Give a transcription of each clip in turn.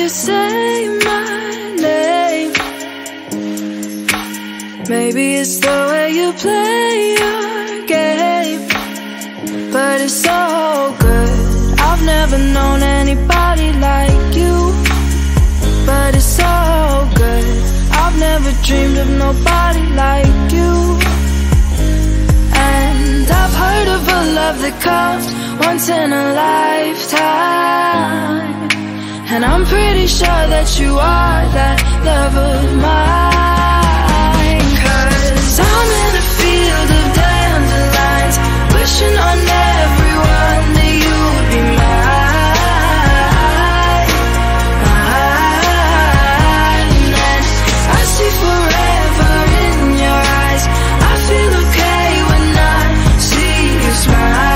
say my name. Maybe it's the way you play your game, but it's so good. I've never known anybody like you, but it's so good. I've never dreamed of nobody like you. And I've heard of a love that comes once in a lifetime, and I'm pretty sure that you are that love of mine. 'Cause I'm in a field of dandelions, wishing on everyone that you would be mine, mine. And I see forever in your eyes. I feel okay when I see you smile.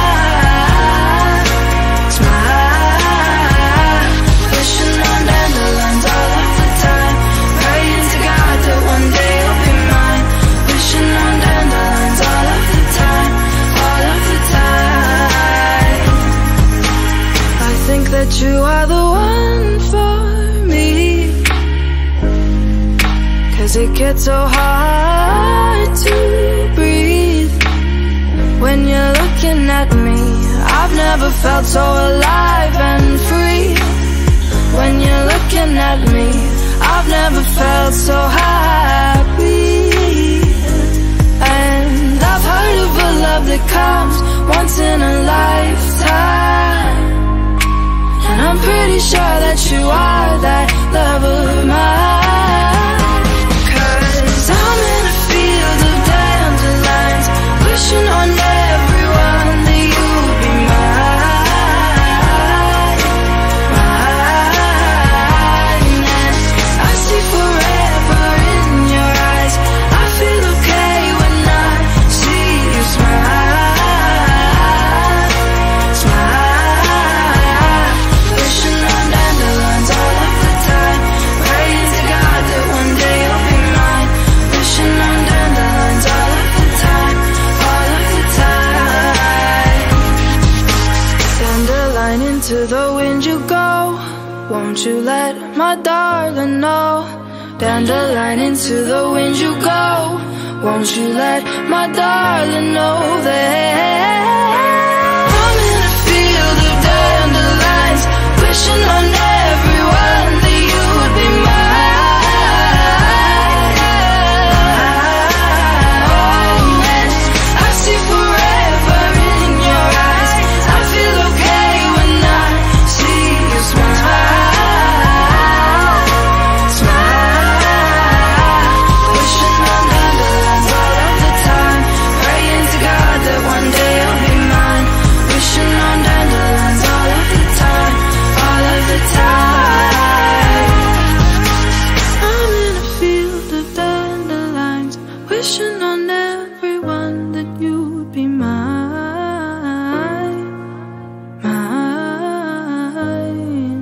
That you are the one for me, 'cause it gets so hard to breathe when you're looking at me. I've never felt so alive and free when you're looking at me. I've never felt so happy. And I've heard of a love that comes once in a lifetime, and I'm pretty sure that you are that love of mine. 'Cause I'm in a field of dandelions, wishing on everyone that you would be mine, mine. And I see forever in your eyes. I feel okay when I see you smile, smile. Wishing on dandelions all of the time, praying to God that one day you'll be mine. Wishing on dandelions all of the time, all of the time. Dandelion, into the wind you go, won't you let my darling know? Dandelion, into the wind you go, won't you let my darling know that I'm in a field of dandelions, wishing on everyone that you would be mine. And I see forever in your eyes. I feel okay when I see you smile, smile. Wishing on dandelions all of the time, praying to God that one day you'll be mine. Wishing on dandelions all of the time, all of the time. I'm in a field of dandelions, wishing on everyone that you would be mine, mine.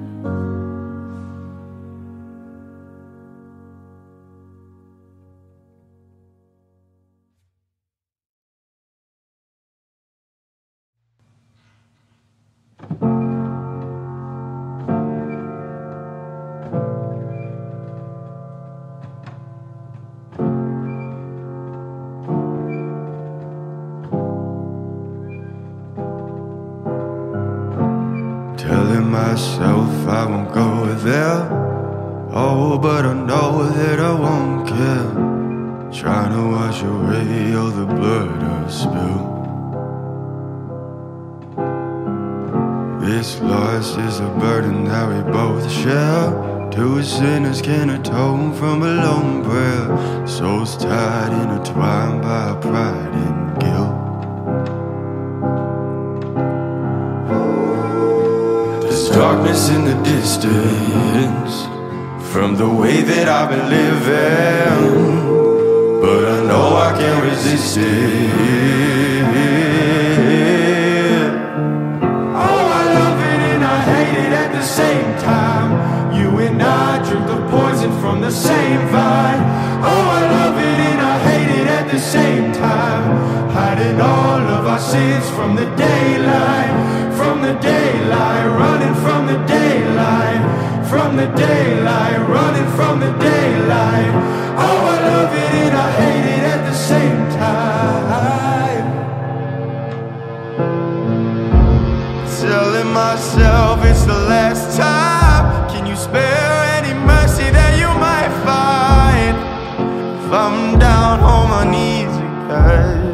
Telling myself I won't go there. Oh, but I know that I won't care. Trying to wash away all the blood I've spilled. This loss is a burden that we both share. Two sinners can atone from a lone prayer. Souls tied, intertwined by pride and guilt. There's darkness in the distance from the way that I've been living, but I know I can't resist it. Oh, I love it and I hate it at the same time. You and I drink the poison from the same vine. Oh, I love it and I hate it at the same time. Hiding all of our my sins from the daylight, from the daylight, running from the daylight, from the daylight, running from the daylight. Oh, I love it and I hate it at the same time. Telling myself it's the last time. Can you spare any mercy that you might find if I'm down on my knees again?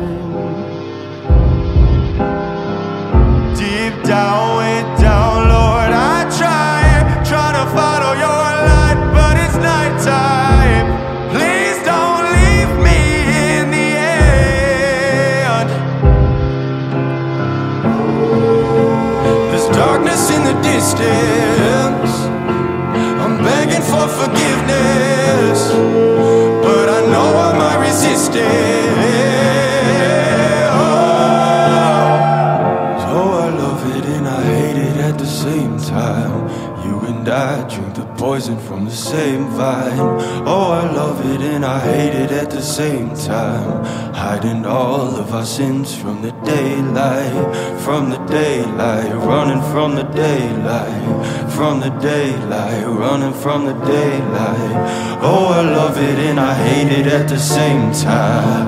Deep down, way down, Lord, I try to follow your light, but it's nighttime. Please don't leave me in the end. There's darkness in the distance. I'm begging for forgiveness, but I know I might resist it. Oh, I love it and I hate it at the same time. You and I drink the poison from the same vine. Oh, I love it and I hate it at the same time. Hiding all of our sins from the daylight, from the daylight, running from the daylight, from the daylight, running from the daylight. Oh, I love it and I hate it at the same time.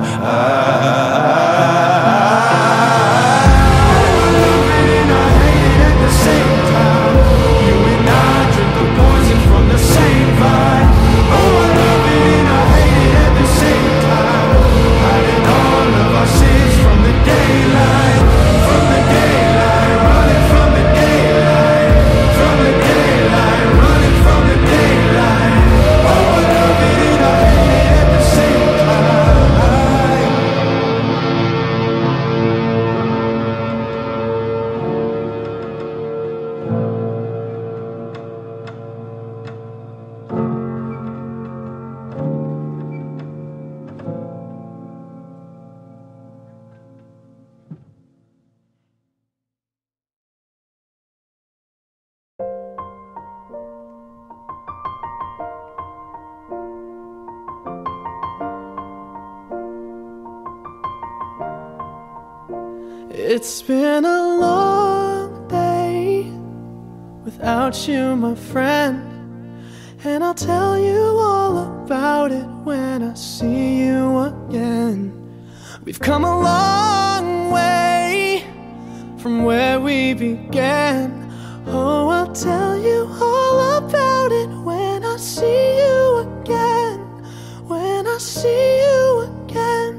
It's been a long day without you, my friend, and I'll tell you all about it when I see you again. We've come a long way from where we began. Oh, I'll tell you all about it when I see you again, when I see you again.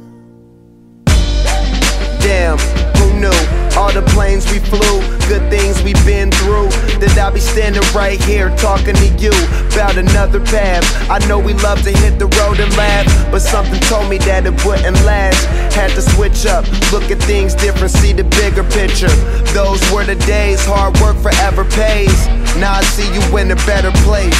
Damn, who knew? All the planes we flew, good things we've been through. That I'll be standing right here talking to you about another path. I know we love to hit the road and laugh, but something told me that it wouldn't last. Had to switch up, look at things different, see the bigger picture. Those were the days, hard work forever pays. Now I see you in a better place.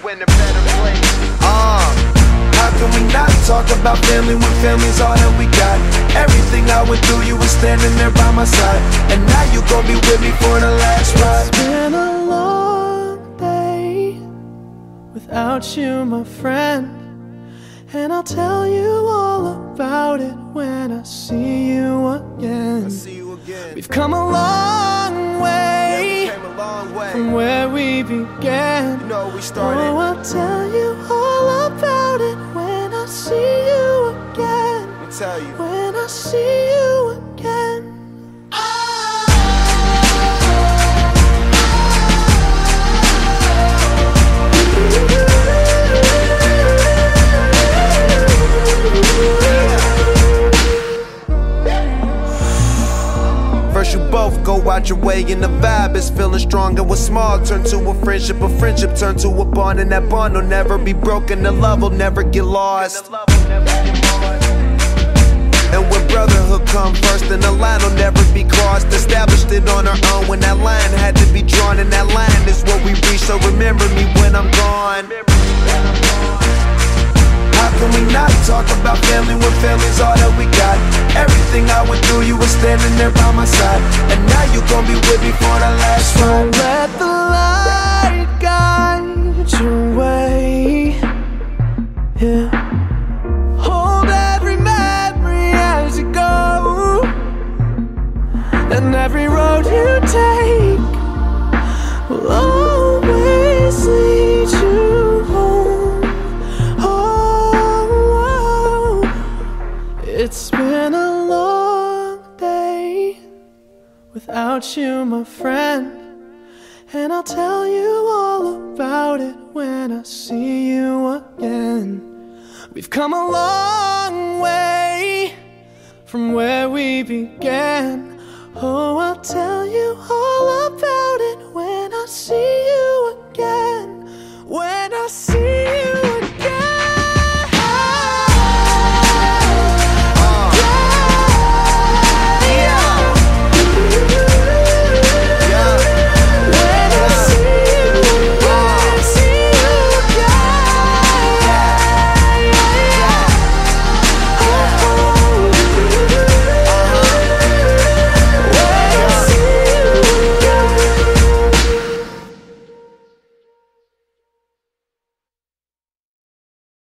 How can we not talk about family when family's all that we got? Everything I went through, you were standing there by my side, and now you gon' be with me for the last ride. It's been a long day without you, my friend, and I'll tell you all about it when I see you again. We've come a long way, from where we began. Oh, I'll tell you all about it when I see you again. When I see you again. First you both go out your way and the vibe is feeling strong. And what's small turn to a friendship turn to a bond, and that bond will never be broken, the love will never get lost. And when brotherhood come first, then the line will never be crossed. Established it on our own when that line had to be drawn, and that line is what we reach, so remember me when I'm gone. How can we not talk about family when family's all that we got? Everything I went through, you were standing there by my side, and now you gon' be with me for the last ride. So let the light guide your way, yeah. Hold every memory as you go, when I see you again. We've come a long way from where we began. Oh, I'll tell you all about it when I see you